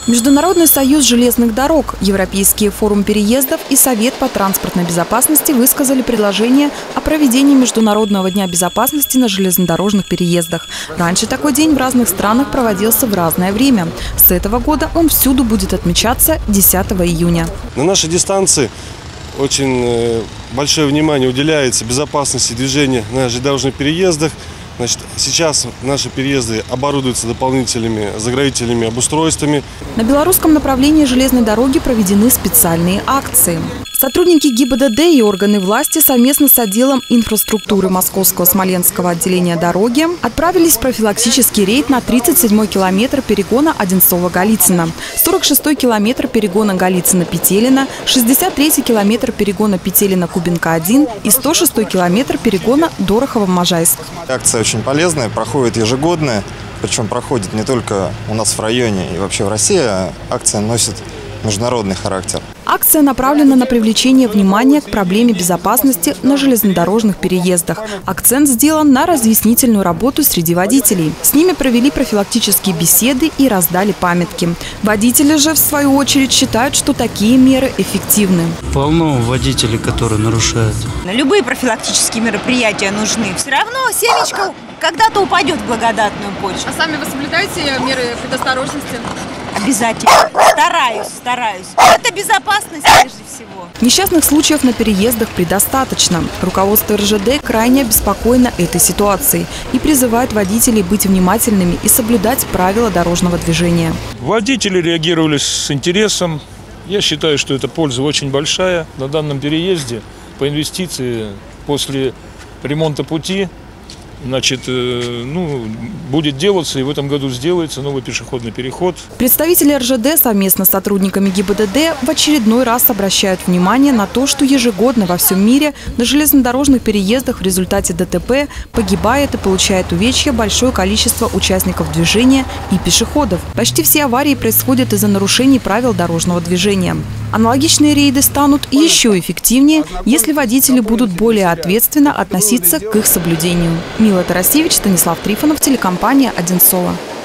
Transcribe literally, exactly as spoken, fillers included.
Международный союз железных дорог, Европейский форум переездов и Совет по транспортной безопасности высказали предложение о проведении Международного дня безопасности на железнодорожных переездах. Раньше такой день в разных странах проводился в разное время. С этого года он всюду будет отмечаться десятого июня. На нашей дистанции очень большое внимание уделяется безопасности движения на железнодорожных переездах. Значит, сейчас наши переезды оборудуются дополнительными заградительными обустройствами. На белорусском направлении железной дороги проведены специальные акции. Сотрудники ГИБДД и органы власти совместно с отделом инфраструктуры Московского Смоленского отделения дороги отправились в профилактический рейд на тридцать седьмой километр перегона Одинцово-Голицыно, сорок шестой километр перегона Голицыно-Петелино, шестьдесят третий километр перегона Петелино-Кубинка один и сто шестой километр перегона Дорохово-Можайск. Акция очень полезная, проходит ежегодно, причем проходит не только у нас в районе и вообще в России, а акция носит международный характер. Акция направлена на привлечение внимания к проблеме безопасности на железнодорожных переездах. Акцент сделан на разъяснительную работу среди водителей. С ними провели профилактические беседы и раздали памятки. Водители же, в свою очередь, считают, что такие меры эффективны. Полно водителей, которые нарушают. Любые профилактические мероприятия нужны. Все равно семечко когда-то упадет в благодатную почву. А сами вы соблюдаете меры предосторожности? Обязательно. Стараюсь, стараюсь. Это безопасность прежде всего. Несчастных случаев на переездах предостаточно. Руководство эр жэ дэ крайне обеспокоено этой ситуацией и призывает водителей быть внимательными и соблюдать правила дорожного движения. Водители реагировали с интересом. Я считаю, что эта польза очень большая. На данном переезде по инвестиции после ремонта пути Значит, ну, будет делаться, и в этом году сделается новый пешеходный переход. Представители эр жэ дэ совместно с сотрудниками ГИБДД в очередной раз обращают внимание на то, что ежегодно во всем мире на железнодорожных переездах в результате дэ тэ пэ погибает и получает увечья большое количество участников движения и пешеходов. Почти все аварии происходят из-за нарушений правил дорожного движения. Аналогичные рейды станут еще эффективнее, если водители будут более ответственно относиться к их соблюдению. Мила Тарасевич, Станислав Трифонов, телекомпания «Одинцово».